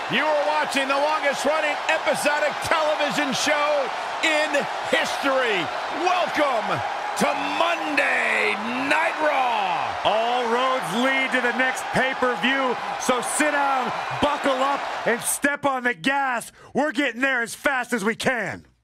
You are watching the longest-running episodic television show in history. Welcome to Monday Night Raw. All roads lead to the next pay-per-view, so sit down, buckle up, and step on the gas. We're getting there as fast as we can.